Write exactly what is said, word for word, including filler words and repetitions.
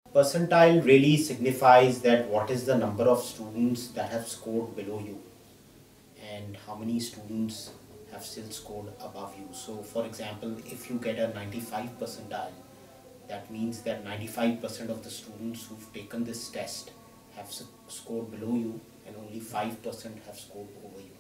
Percentile really signifies that what is the number of students that have scored below you and how many students have still scored above you. So for example, if you get a ninety-five percentile, that means that ninety-five percent of the students who've taken this test have scored below you and only five percent have scored over you.